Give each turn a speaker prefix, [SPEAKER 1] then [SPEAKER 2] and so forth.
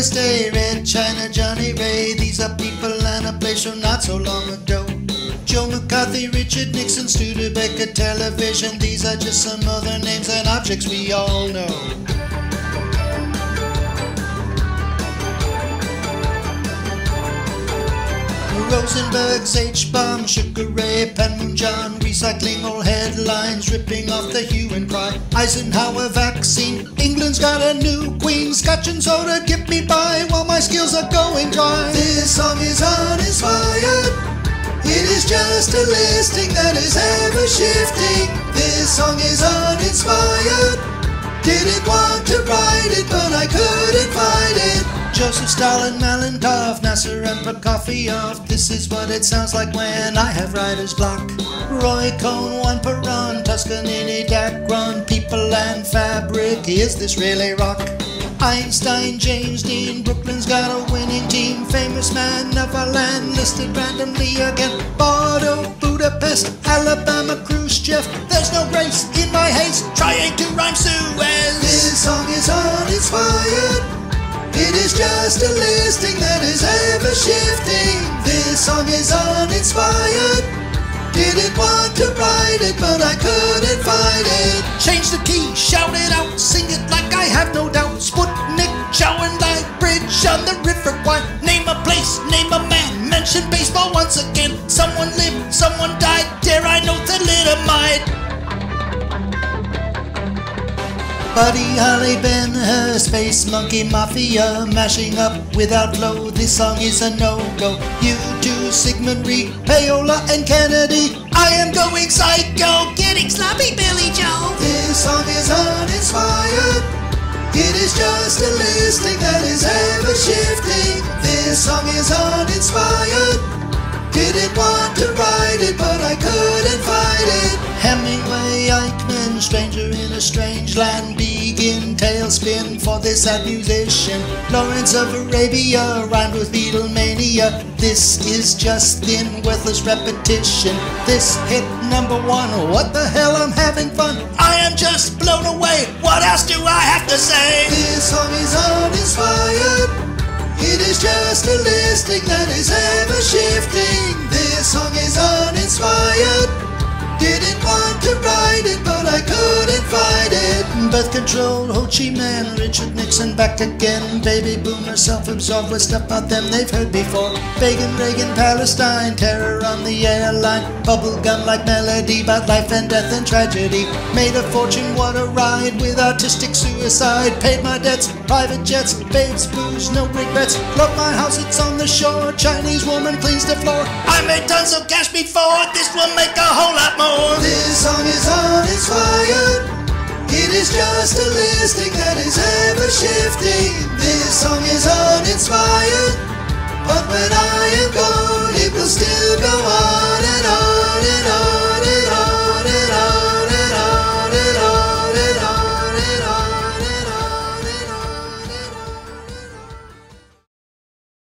[SPEAKER 1] Doris Day, Red China, Johnny Ray. These are people and a place from not so long ago. Joe McCarthy, Richard Nixon, Studebaker Television. These are just some other names and objects we all know. Rosenberg's H-bomb, Sugar Ray, Panmunjom, recycling old headlines, ripping off the hue and cry. Eisenhower vaccine, England's got a new queen, Scotch and soda get me by while my skills are going dry. This song is uninspired, it is just a listing that is ever shifting. This song is uninspired, didn't want to write it but I couldn't find it. Joseph Stalin, Malenkov, Nasser and Prokofiev. This is what it sounds like when I have writer's block. Roy Cohn, Juan Perón, Toscanini, Dacron, People and Fabric. Is this really rock? Einstein, James Dean, Brooklyn's got a winning team. Famous man, Neverland, listed randomly again. Bordeaux, Budapest, Alabama, Khrushchev. There's no grace in my haste, trying to rhyme Suez. This song is uninspired, it is just a listing that is ever shifting. This song is uninspired, didn't want to write it but I couldn't find it. Change the key, shout it out, sing it like I have no doubt. Sputnik, Chow and Light Bridge on the River Kwai. Name a place, name a man, mention baseball once again. Someone lived, someone died, dare I note the thalidomide. Buddy Holly, Ben-Hur, Space Monkey Mafia, mashing up without flow. This song is a no-go. U2, Sigmund Reed, Payola and Kennedy. I am going psycho, getting sloppy Billy Joe. This song is uninspired, it is just a listing that is ever shifting. This song is uninspired, didn't want to write it but I couldn't find it. Hemingway, Eichmann, stranger in a strange land. Begin tailspin for this sad musician. Lawrence of Arabia rhymed with Beatlemania. This is just thin, worthless repetition. This hit number one, what the hell, I'm having fun. I am just blown away, what else do I have to say? This song is uninspired, it is just a listing that is ever shifting. This song is uninspired, didn't want to write it but I couldn't find it. Birth control, Ho Chi Minh, Richard Nixon back again. Baby boomer, self-absorbed with stuff about them they've heard before. Reagan, Palestine, terror on the airline. Bubblegum like melody about life and death and tragedy. Made a fortune, what a ride with artistic suicide. Paid my debts, private jets, babes, booze, no regrets. Love my house, it's on the shore. Chinese woman cleans the floor. I made tons of cash before, this will make a whole lot more. This song is uninspired, it is just a listing that is ever shifting. This song is uninspired, but when I am gone it will still go